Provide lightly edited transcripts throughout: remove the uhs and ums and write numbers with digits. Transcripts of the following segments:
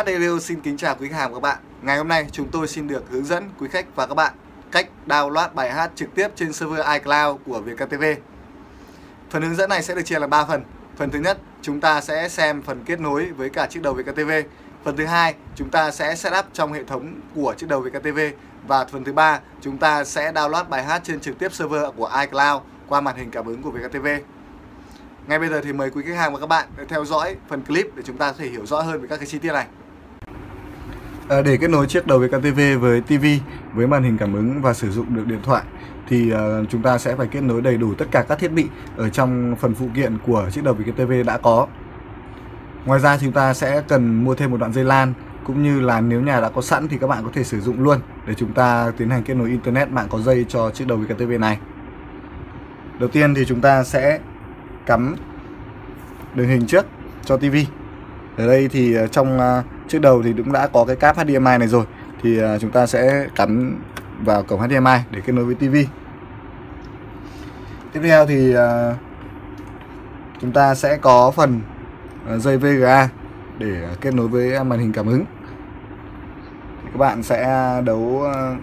HDRadio xin kính chào quý khách hàng và các bạn. Ngày hôm nay chúng tôi xin được hướng dẫn quý khách và các bạn cách download bài hát trực tiếp trên server iCloud của Vietcetv. Phần hướng dẫn này sẽ được chia làm 3 phần. Phần thứ nhất, chúng ta sẽ xem phần kết nối với cả chiếc đầu Vietcetv. Phần thứ hai, chúng ta sẽ setup trong hệ thống của chiếc đầu Vietcetv. Và phần thứ ba, chúng ta sẽ download bài hát trên trực tiếp server của iCloud qua màn hình cảm ứng của Vietcetv. Ngay bây giờ thì mời quý khách hàng và các bạn theo dõi phần clip để chúng ta có thể hiểu rõ hơn về các cái chi tiết này. Để kết nối chiếc đầu Vietcetv với TV, với màn hình cảm ứng và sử dụng được điện thoại thì chúng ta sẽ phải kết nối đầy đủ tất cả các thiết bị ở trong phần phụ kiện của chiếc đầu Vietcetv đã có. Ngoài ra chúng ta sẽ cần mua thêm một đoạn dây LAN, cũng như là nếu nhà đã có sẵn thì các bạn có thể sử dụng luôn để chúng ta tiến hành kết nối internet mạng có dây cho chiếc đầu Vietcetv này. Đầu tiên thì chúng ta sẽ cắm đường hình trước cho TV. Ở đây thì trong chiếc đầu thì cũng đã có cái cáp HDMI này rồi, thì chúng ta sẽ cắm vào cổng HDMI để kết nối với TV. Tiếp theo thì chúng ta sẽ có phần dây VGA để kết nối với màn hình cảm ứng. Các bạn sẽ đấu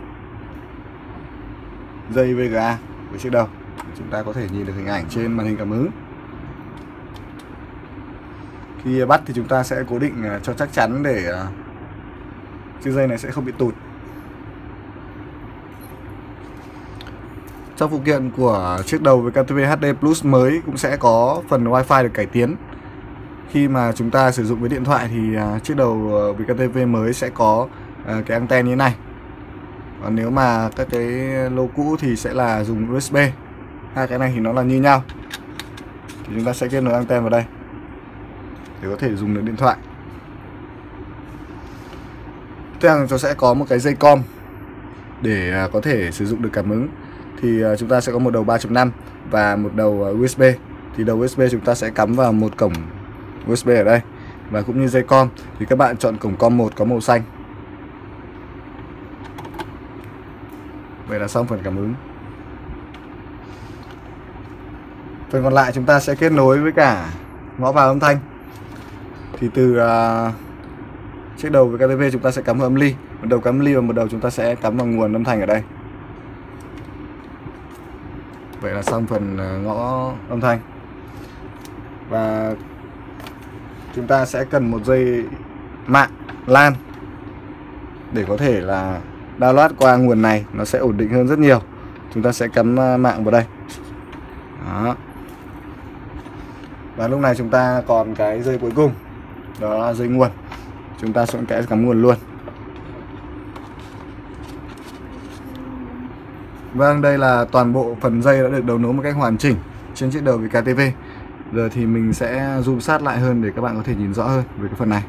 dây VGA với chiếc đầu. Chúng ta có thể nhìn được hình ảnh trên màn hình cảm ứng. Khi bắt thì chúng ta sẽ cố định cho chắc chắn để chiếc dây này sẽ không bị tụt. Trong phụ kiện của chiếc đầu Vietcetv HD Plus mới cũng sẽ có phần Wi-Fi được cải tiến. Khi mà chúng ta sử dụng với điện thoại thì chiếc đầu Vietcetv mới sẽ có cái anten như thế này. Còn nếu mà các cái lô cũ thì sẽ là dùng USB. Hai cái này thì nó là như nhau. Thì chúng ta sẽ kết nối anten vào đây để có thể dùng được điện thoại. Tiếp theo chúng sẽ có một cái dây com để có thể sử dụng được cảm ứng. Thì chúng ta sẽ có một đầu 3.5 và một đầu USB. Thì đầu USB chúng ta sẽ cắm vào một cổng USB ở đây. Và cũng như dây com thì các bạn chọn cổng com 1 có màu xanh. Vậy là xong phần cảm ứng. Phần còn lại chúng ta sẽ kết nối với cả ngõ vào âm thanh. Thì từ chiếc đầu Vietcetv chúng ta sẽ cắm vào âm ly, một đầu cắm âm ly và một đầu chúng ta sẽ cắm vào nguồn âm thanh ở đây. Vậy là xong phần ngõ âm thanh. Và chúng ta sẽ cần một dây mạng LAN để có thể là download qua nguồn này nó sẽ ổn định hơn rất nhiều. Chúng ta sẽ cắm mạng vào đây. Đó. Và lúc này chúng ta còn cái dây cuối cùng, đó là dây nguồn. Chúng ta sẽ cắm nguồn luôn. Vâng, đây là toàn bộ phần dây đã được đấu nối một cách hoàn chỉnh trên chiếc đầu Vietcetv. Giờ thì mình sẽ zoom sát lại hơn để các bạn có thể nhìn rõ hơn về cái phần này.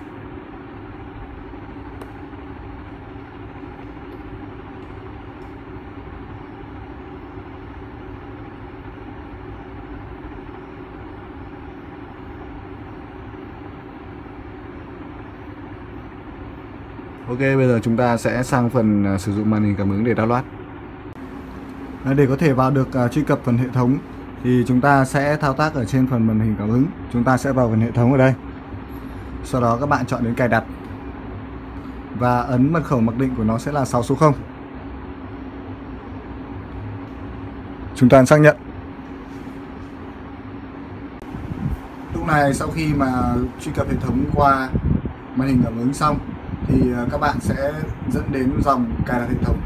Ok, bây giờ chúng ta sẽ sang phần sử dụng màn hình cảm ứng để download. Để có thể vào được truy cập phần hệ thống thì chúng ta sẽ thao tác ở trên phần màn hình cảm ứng. Chúng ta sẽ vào phần hệ thống ở đây. Sau đó các bạn chọn đến cài đặt. Và ấn mật khẩu mặc định của nó sẽ là 6 số 0. Chúng ta xác nhận. Lúc này sau khi mà truy cập hệ thống qua màn hình cảm ứng xong thì các bạn sẽ dẫn đến dòng cài đặt hệ thống.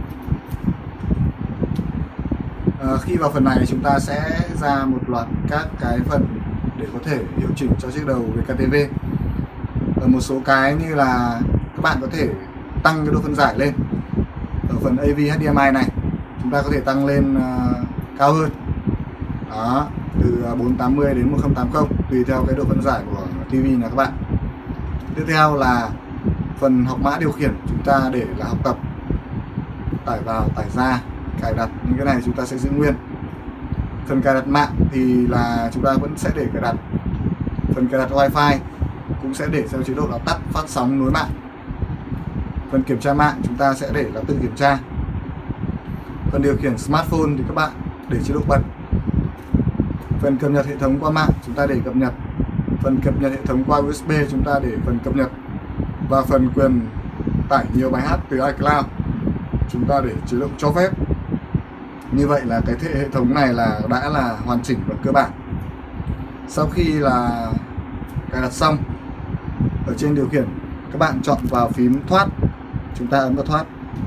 Khi vào phần này chúng ta sẽ ra một loạt các cái phần để có thể điều chỉnh cho chiếc đầu Vietcetv. Một số cái như là các bạn có thể tăng cái độ phân giải lên. Ở phần AV HDMI này chúng ta có thể tăng lên cao hơn. Đó, từ 480 đến 1080 tùy theo cái độ phân giải của TV là các bạn. Tiếp theo là phần học mã điều khiển, chúng ta để là học tập, tải vào, tải ra, cài đặt, những cái này chúng ta sẽ giữ nguyên. Phần cài đặt mạng thì là chúng ta vẫn sẽ để cài đặt. Phần cài đặt Wi-Fi cũng sẽ để theo chế độ là tắt phát sóng nối mạng. Phần kiểm tra mạng chúng ta sẽ để là tự kiểm tra. Phần điều khiển smartphone thì các bạn để chế độ bật. Phần cập nhật hệ thống qua mạng chúng ta để cập nhật. Phần cập nhật hệ thống qua USB chúng ta để phần cập nhật. và phần quyền tải nhiều bài hát từ iCloud chúng ta để chế độ cho phép. Như vậy là cái hệ thống này đã là hoàn chỉnh và cơ bản. Sau khi là cài đặt xong, ở trên điều khiển các bạn chọn vào phím thoát, chúng ta ấn vào thoát.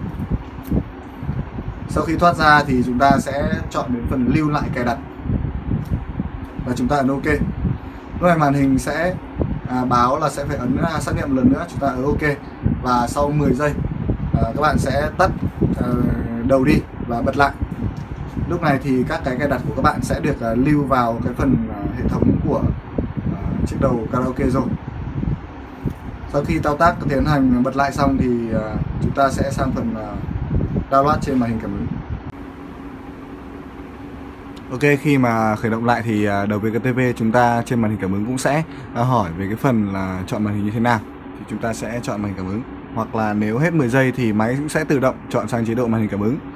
Sau khi thoát ra thì chúng ta sẽ chọn đến phần lưu lại cài đặt và chúng ta ấn OK. Lúc này màn hình sẽ báo là sẽ phải ấn xác nhận một lần nữa, chúng ta ấn OK. Và sau 10 giây các bạn sẽ tắt đầu đi và bật lại. Lúc này thì các cái cài đặt của các bạn sẽ được lưu vào cái phần hệ thống của chiếc đầu karaoke rồi. Sau khi thao tác tiến hành bật lại xong thì chúng ta sẽ sang phần download trên màn hình cảm ứng. Ok, khi mà khởi động lại thì đầu VKTV chúng ta trên màn hình cảm ứng cũng sẽ hỏi về cái phần là chọn màn hình như thế nào. Thì chúng ta sẽ chọn màn hình cảm ứng. Hoặc là nếu hết 10 giây thì máy cũng sẽ tự động chọn sang chế độ màn hình cảm ứng.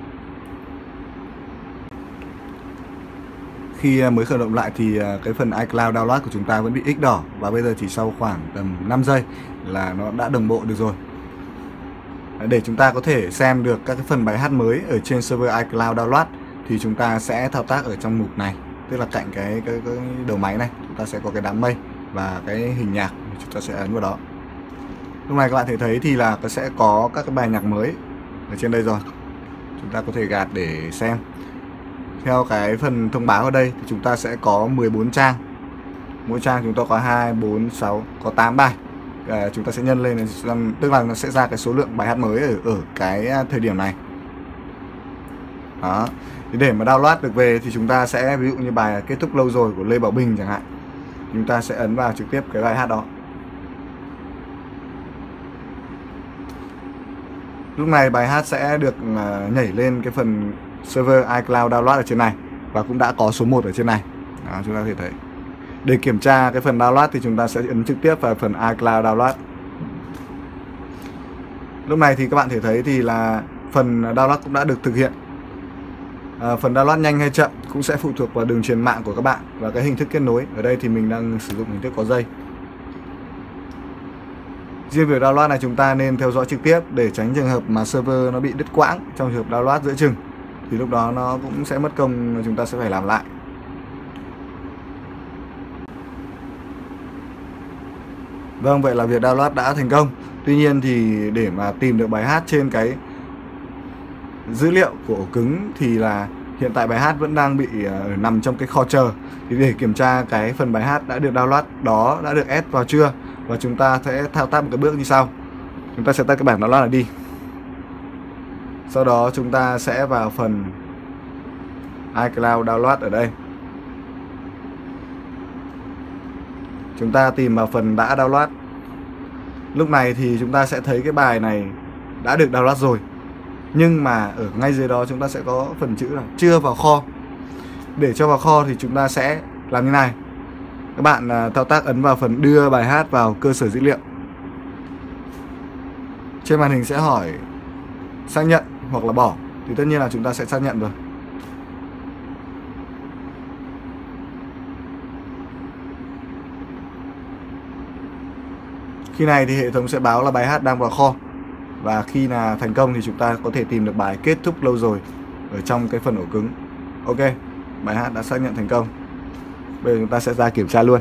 Khi mới khởi động lại thì cái phần iCloud download của chúng ta vẫn bị X đỏ. Và bây giờ chỉ sau khoảng tầm 5 giây là nó đã đồng bộ được rồi. Để chúng ta có thể xem được các cái phần bài hát mới ở trên server iCloud download thì chúng ta sẽ thao tác ở trong mục này. Tức là cạnh cái đầu máy này, chúng ta sẽ có cái đám mây và cái hình nhạc, chúng ta sẽ ấn vào đó. Lúc này các bạn thể thấy thì là sẽ có các cái bài nhạc mới ở trên đây rồi. Chúng ta có thể gạt để xem. Theo cái phần thông báo ở đây thì chúng ta sẽ có 14 trang. Mỗi trang chúng ta có 2, 4, 6, có 8 bài. Chúng ta sẽ nhân lên, tức là nó sẽ ra cái số lượng bài hát mới ở cái thời điểm này. Đó. Thì để mà download được về thì chúng ta sẽ, ví dụ như bài Kết thúc lâu rồi của Lê Bảo Bình chẳng hạn, chúng ta sẽ ấn vào trực tiếp cái bài hát đó. Lúc này bài hát sẽ được nhảy lên cái phần server iCloud download ở trên này và cũng đã có số 1 ở trên này. Đó, chúng ta có thể thấy. Để kiểm tra cái phần download thì chúng ta sẽ ấn trực tiếp vào phần iCloud download. Lúc này thì các bạn thể thấy thì là phần download cũng đã được thực hiện. Phần download nhanh hay chậm cũng sẽ phụ thuộc vào đường truyền mạng của các bạn và cái hình thức kết nối. Ở đây thì mình đang sử dụng hình thức có dây. Riêng việc download này chúng ta nên theo dõi trực tiếp để tránh trường hợp mà server nó bị đứt quãng trong trường hợp download giữa chừng. Thì lúc đó nó cũng sẽ mất công, chúng ta sẽ phải làm lại. Vâng, vậy là việc download đã thành công. Tuy nhiên thì để mà tìm được bài hát trên cái dữ liệu của ổ cứng thì là hiện tại bài hát vẫn đang bị nằm trong cái kho chờ. Thì để kiểm tra cái phần bài hát đã được download đó đã được add vào chưa, và chúng ta sẽ thao tác một cái bước như sau. Chúng ta sẽ tắt cái bảng download này đi. Sau đó chúng ta sẽ vào phần iCloud download ở đây. Chúng ta tìm vào phần đã download. Lúc này thì chúng ta sẽ thấy cái bài này đã được download rồi. Nhưng mà ở ngay dưới đó chúng ta sẽ có phần chữ là chưa vào kho. Để cho vào kho thì chúng ta sẽ làm như này. Các bạn thao tác ấn vào phần đưa bài hát vào cơ sở dữ liệu. Trên màn hình sẽ hỏi xác nhận hoặc là bỏ. Thì tất nhiên là chúng ta sẽ xác nhận rồi. Khi này thì hệ thống sẽ báo là bài hát đang vào kho. Và khi là thành công thì chúng ta có thể tìm được bài Kết thúc lâu rồi ở trong cái phần ổ cứng. Ok, bài hát đã xác nhận thành công. Bây giờ chúng ta sẽ ra kiểm tra luôn.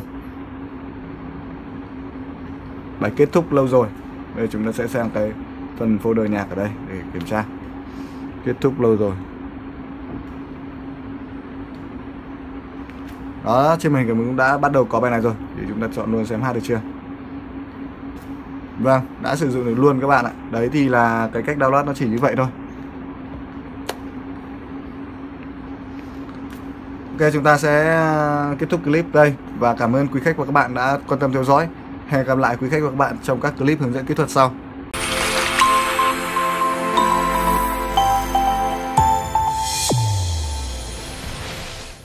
Bài Kết thúc lâu rồi. Bây giờ chúng ta sẽ sang cái phần folder nhạc ở đây để kiểm tra. Kết thúc lâu rồi. Đó, trên màn hình cũng đã bắt đầu có bài này rồi. Thì chúng ta chọn luôn xem hát được chưa. Vâng, đã sử dụng được luôn các bạn ạ. Đấy thì là cái cách download nó chỉ như vậy thôi. Ok, chúng ta sẽ kết thúc clip đây. Và cảm ơn quý khách và các bạn đã quan tâm theo dõi. Hẹn gặp lại quý khách và các bạn trong các clip hướng dẫn kỹ thuật sau.